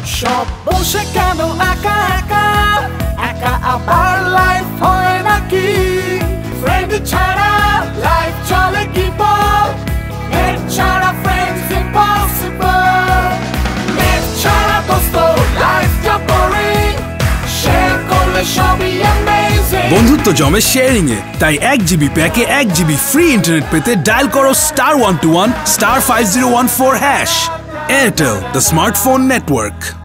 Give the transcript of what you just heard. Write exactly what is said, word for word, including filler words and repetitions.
সব বসে কেন একা একা একা আবার লাইফ হয় নাকি ফ্রেন্ড ছাড়া লাইফ চলে কি বল নেট ছাড়া ফ্রেন্ডস ইম্পসিবল নেট ছাড়া দোস্ত লাইফটা বোরিং শেয়ার করলে সবই অ্যামেজিং বন্ধুত্ব জমে শেয়ারিং এ তাই এক জিবি প্যাকে এক জিবি ফ্রি ইন্টারনেট পেতে ডায়াল করো star one two one star five zero one four hash Airtel, the smartphone network.